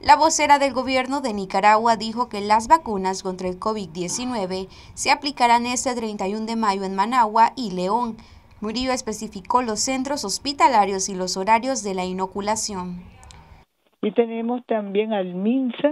La vocera del gobierno de Nicaragua dijo que las vacunas contra el COVID-19 se aplicarán este 31 de mayo en Managua y León. Murillo especificó los centros hospitalarios y los horarios de la inoculación. Y tenemos también al MINSA,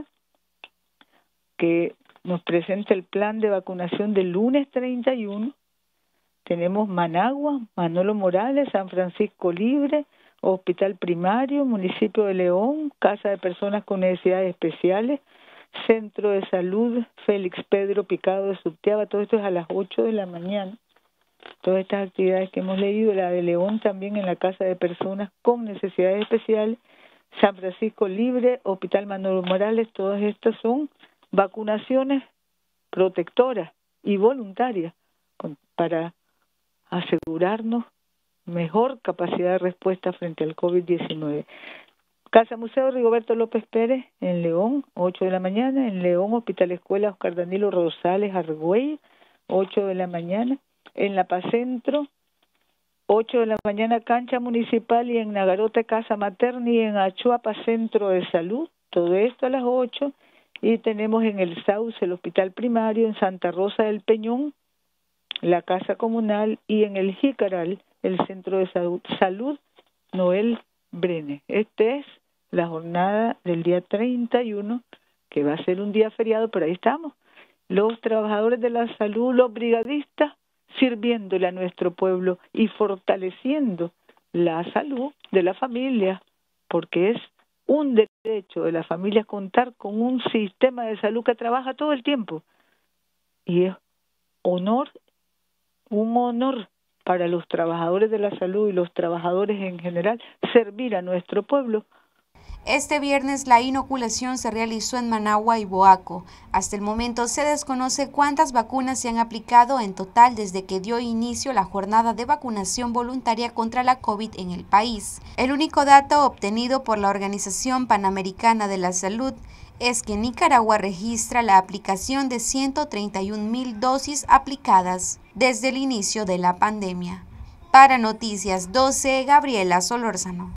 que nos presenta el plan de vacunación del lunes 31. Tenemos Managua, Manolo Morales, San Francisco Libre, Hospital Primario, Municipio de León, Casa de Personas con Necesidades Especiales, Centro de Salud Félix Pedro Picado de Subteaba. Todo esto es a las 8 de la mañana. Todas estas actividades que hemos leído, la de León también en la Casa de Personas con Necesidades Especiales, San Francisco Libre, Hospital Manolo Morales, todas estas son vacunaciones protectoras y voluntarias para asegurarnos mejor capacidad de respuesta frente al COVID-19. Casa Museo Rigoberto López Pérez en León, 8 de la mañana. En León, Hospital Escuela Oscar Danilo Rosales Argüey, 8 de la mañana. En La Paz Centro, 8 de la mañana, Cancha Municipal. Y en Nagarote, Casa Materna. Y en Achuapa, Centro de Salud. Todo esto a las 8. Y tenemos en el Sauce el Hospital Primario, en Santa Rosa del Peñón, la Casa Comunal, y en el Jicaral, el Centro de Salud Noel Brene. Esta es la jornada del día 31, que va a ser un día feriado, pero ahí estamos. Los trabajadores de la salud, los brigadistas, sirviéndole a nuestro pueblo y fortaleciendo la salud de la familia, porque es un derecho de la familia contar con un sistema de salud que trabaja todo el tiempo. Y es un honor para los trabajadores de la salud y los trabajadores en general servir a nuestro pueblo. Este viernes la inoculación se realizó en Managua y Boaco. Hasta el momento se desconoce cuántas vacunas se han aplicado en total desde que dio inicio la jornada de vacunación voluntaria contra la COVID en el país. El único dato obtenido por la Organización Panamericana de la Salud es que Nicaragua registra la aplicación de 131,000 dosis aplicadas desde el inicio de la pandemia. Para Noticias 12, Gabriela Solórzano.